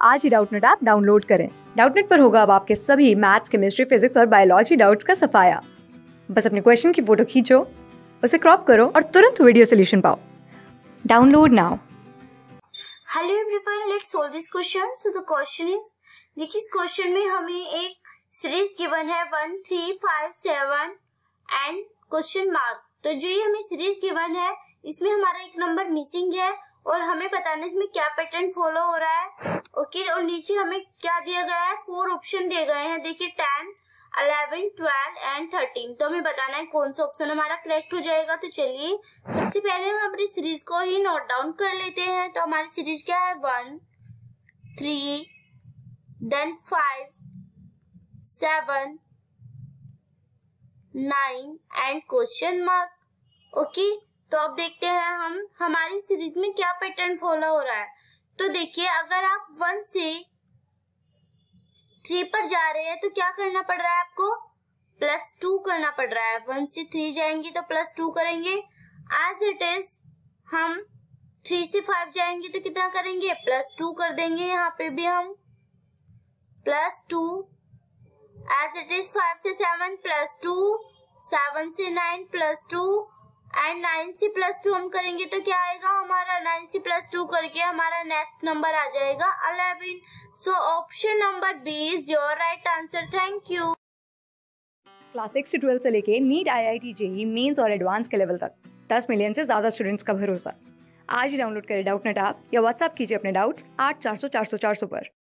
आज ही Doubtnut app download करें। डाउटनेट पर होगा अब आपके सभी मैथ्स, केमिस्ट्री, फिजिक्स और बायोलॉजी डाउट्स का सफाया। बस अपने क्वेश्चन की फोटो खींचो, उसे क्रॉप करो और तुरंत वीडियो सोल्यूशन पाओ। Download now. Hello everyone, let's solve this question. So the question is, देखिए इस क्वेश्चन में हमें एक सीरीज गिवन है 1, 3, 5, 7 एंड क्वेश्चन मार्क। तो जो ये हमें सीरीज गिवन है इसमें हमारा एक नंबर मिसिंग है और हमें बताना है इसमें क्या पैटर्न फॉलो हो रहा है। ओके, और नीचे हमें क्या दिया गया है, 4 ऑप्शन दिए गए हैं। देखिए 10, 11, 12 एंड 13। तो हमें बताना है कौन सा ऑप्शन हमारा करेक्ट हो जाएगा। तो चलिए सबसे पहले हम अपनी सीरीज को ही नोट डाउन कर लेते हैं। तो हमारी सीरीज क्या है, 1, 3, then 5, 7, 9 and question mark. Okay, तो अब देखते हैं हम हमारी सीरीज में क्या पैटर्न फॉलो हो रहा है। तो देखिए अगर आप 1 से 3 पर जा रहे हैं तो क्या करना पड़ रहा है आपको, +2 करना पड़ रहा है। 1 से 3 जाएंगे तो +2 करेंगे। एज इट इज हम 3 से 5 जाएंगे तो कितना करेंगे, +2 कर देंगे। यहाँ पे भी हम +2। एज इट इज 5 से 7 +2, 7 से 9 +2 एंड 9 से +2 हम करेंगे तो क्या आएगा हमारा, 9 से +2 करके हमारा नेक्स्ट नंबर आ जाएगा 11। So option number B is your right answer. Thank you. Class 6 से 12 से लेके नीट, IIT, JEE मेंस और एडवांस के लेवल तक 10 मिलियन से ज्यादा स्टूडेंट्स का भरोसा। आज ही डाउनलोड करें डाउटनेट ऐप या व्हाट्सएप कीजिए अपने डाउट्स 8400 400 400 पर।